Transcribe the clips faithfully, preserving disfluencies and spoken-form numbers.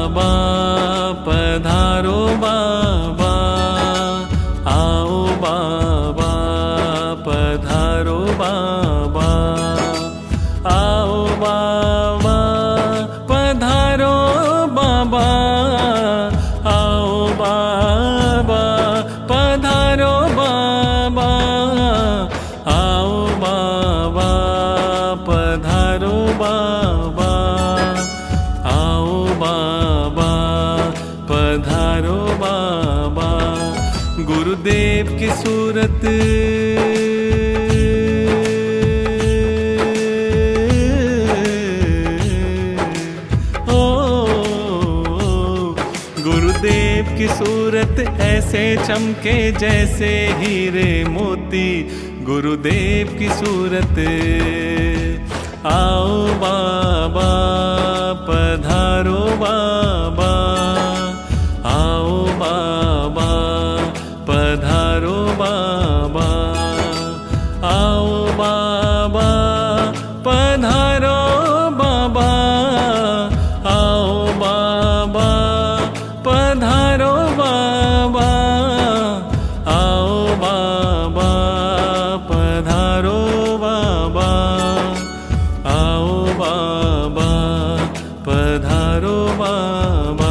बाबा पधारो बाबा, आओ बाबा पधारो बाबा, आओ बाबा पधारो बाबा, आओ बाबा पधारो बाबा, आओ बाबा पधारो बाबा, आओ बाबा पधारो बाबा। गुरुदेव की सूरत गुरुदेव की सूरत ऐसे चमके जैसे हीरे मोती, गुरुदेव की सूरत। आओ बाबा पधारो बाबा, आओ बाबा पधारो बाबा, आओ बाबा पधारो बाबा, आओ बाबा पधारो बाबा, आओ बाबा पधारो बाबा, आओ बाबा पधारो बाबा।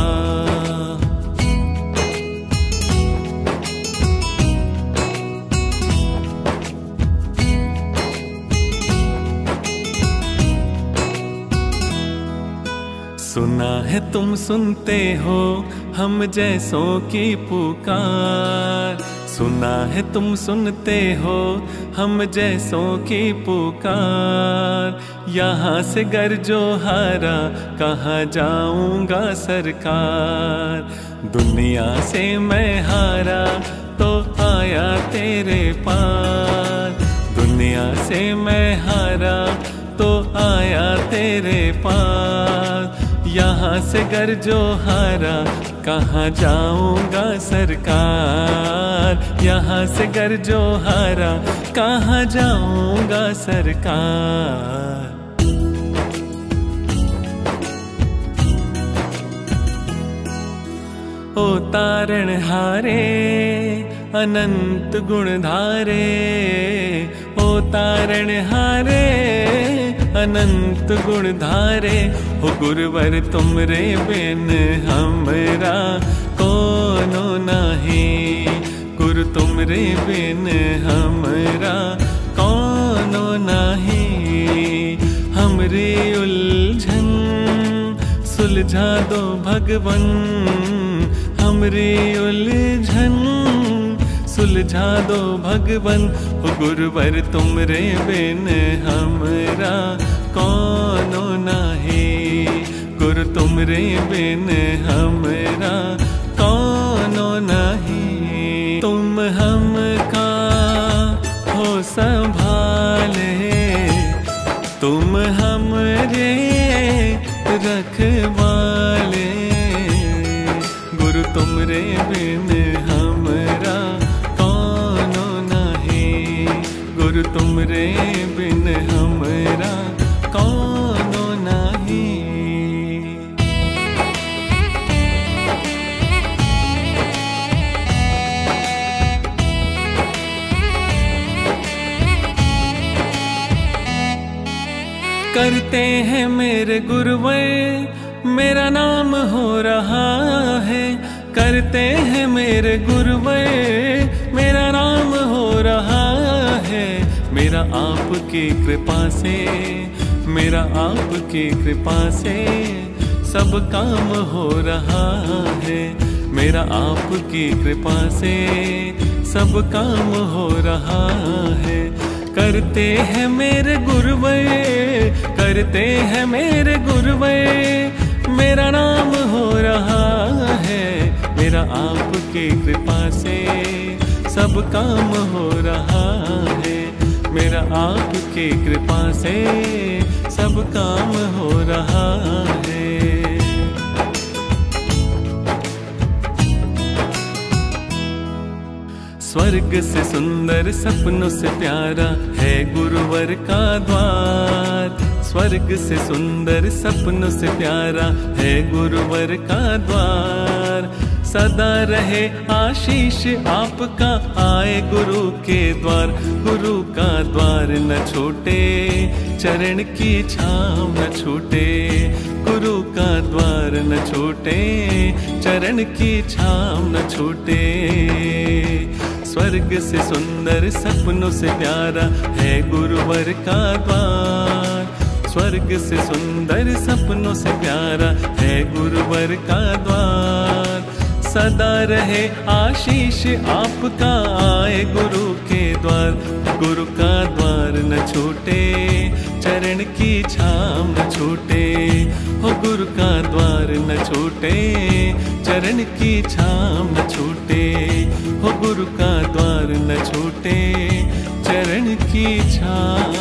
सुना है तुम सुनते हो हम जैसों की पुकार, सुना है तुम सुनते हो हम जैसों की पुकार। यहाँ से गर जो हारा कहाँ जाऊंगा सरकार, दुनिया से मैं हारा तो आया तेरे पार, दुनिया से मैं हारा तो आया तेरे पार। यहाँ से गर जो हारा कहाँ जाऊंगा सरकार, यहाँ से गर जो हारा कहाँ जाऊंगा सरकार। ओ तारण हारे अनंत गुण धारे, ओ तारण हारे अनंत गुण धारे। हो गुरुवर तुमरे बिन हमरा कोनो नहीं, गुरु तुमरे बिन हमरा कोनो नहीं। हमरी उलझन सुलझा दो भगवन, हमरी उलझन सुलझा दो भगवन। हो गुरुवर तुमरे बिन हमरा कोनो नहीं, गुरु तुमरे बिन हमरा कोनो नहीं। तुम हमका हो संभाले, तुम हमरे रखवाले, गुरु तुमरे बिन हमरा कोनो नहीं, गुरु तुमरे बिन हमरा कोनो नहीं। करते हैं मेरे गुरुवर मेरा नाम हो रहा है, करते हैं मेरे गुरुवर मेरा नाम हो रहा है। मेरा आपकी कृपा से, मेरा आपकी कृपा से सब काम हो रहा है, मेरा आपकी कृपा से सब काम हो रहा है। करते हैं मेरे गुरुवर, करते हैं मेरे गुरुवर मेरा नाम हो रहा है, मेरा आपकी कृपा से सब काम हो रहा है, मेरा आपकी कृपा से सब काम हो रहा है। स्वर्ग से सुंदर सपनों से प्यारा है गुरुवर का द्वार, स्वर्ग से सुंदर सपनों से प्यारा है गुरुवर का द्वार। सदा रहे आशीष आपका आए गुरु के द्वार। गुरु का द्वार न छोटे, चरण की छाँव न छूटे। गुरु का द्वार न छोटे, चरण की छाँव न छूटे। स्वर्ग से सुंदर सपनों से प्यारा है गुरुवर का द्वार। स्वर्ग से सुंदर सपनों से प्यारा है गुरुवर का द्वार। सदा रहे आशीष आपका आए गुरु के द्वार। गुरु का द्वार न छूटे, चरण की छाँव न छूटे। हो गुरु का द्वार न छूटे, चरण की छाँव न छूटे। हो गुरु का द्वार न छूटे, चरण की छाँव